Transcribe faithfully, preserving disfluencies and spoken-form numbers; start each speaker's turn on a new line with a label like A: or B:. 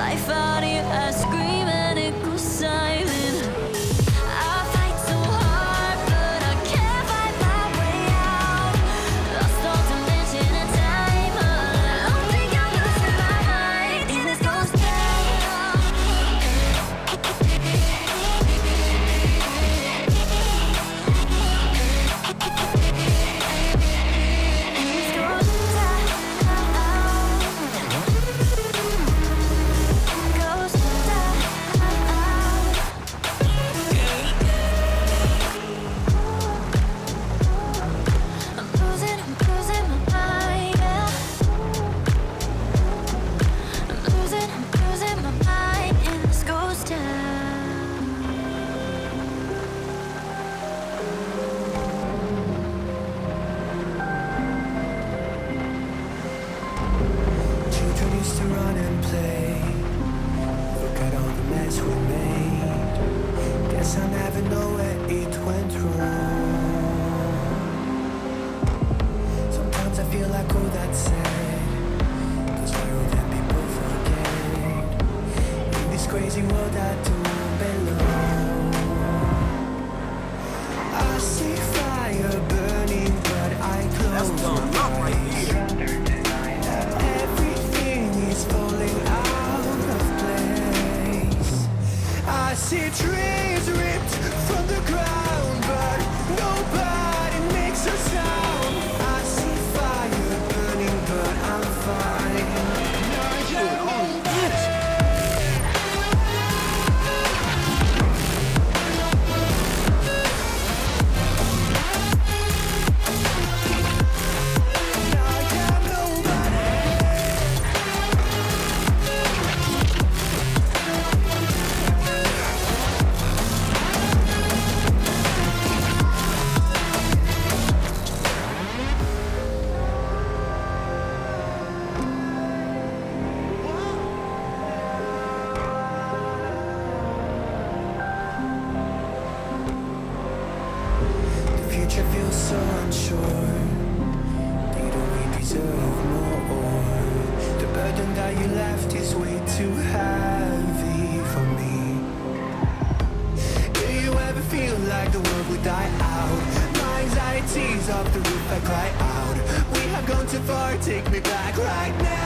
A: life out here, I scream and it goes silent. I fight so hard, but I can't fight my way out. Lost all dimension and time. I don't think I'm losing my mind in this ghost town.
B: I never know where it went wrong. Sometimes I feel like all that's sad, 'cause I know that people forget. In this crazy world I don't belong. I see fire burning, but I close my eyes. Everything is falling out of place. I see trees ripped from the ground, but nobody makes a sound. I see fire burning, but I'm fine. Future feels so unsure. Didn't we deserve more? The burden that you left is way too heavy for me. Do you ever feel like the world would die out? My anxieties off the roof, I cry out. We have gone too far, take me back right now.